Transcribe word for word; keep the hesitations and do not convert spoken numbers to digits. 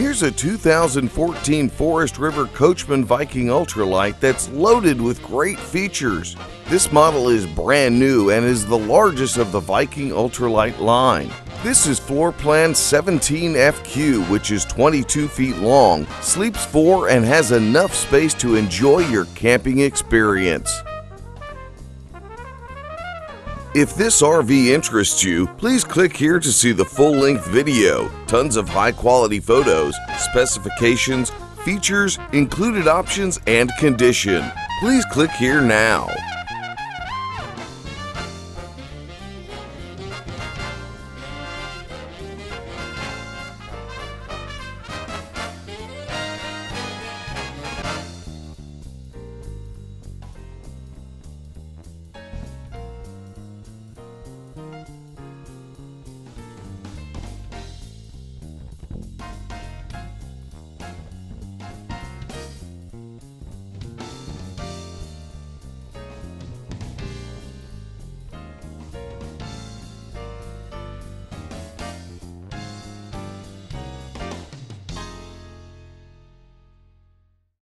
Here's a two thousand fourteen Forest River Coachmen Viking Ultralight that's loaded with great features. This model is brand new and is the largest of the Viking Ultralight line. This is floor plan seventeen F Q, which is twenty-two feet long, sleeps four, and has enough space to enjoy your camping experience. If this R V interests you, please click here to see the full-length video, tons of high-quality photos, specifications, features, included options, and condition. Please click here now.